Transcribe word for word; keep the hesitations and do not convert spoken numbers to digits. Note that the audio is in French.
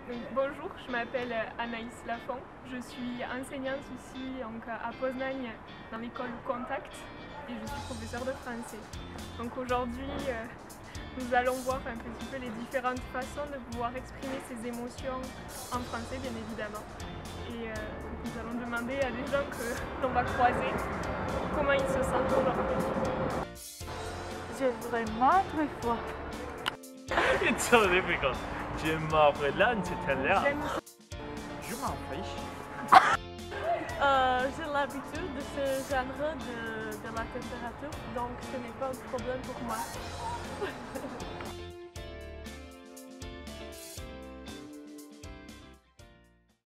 Donc, bonjour, je m'appelle Anaïs Lafont. Je suis enseignante ici donc, à Poznań dans l'école Contact et je suis professeure de français. Donc aujourd'hui, euh, nous allons voir un petit peu les différentes façons de pouvoir exprimer ses émotions en français, bien évidemment. Et euh, nous allons demander à des gens que l'on va croiser comment ils se sentent aujourd'hui. J'ai vraiment très froid. It's so difficult. Je m'appelle Titella. Je m'en fiche. Euh, j'ai l'habitude de ce genre de, de la température, donc ce n'est pas un problème pour moi.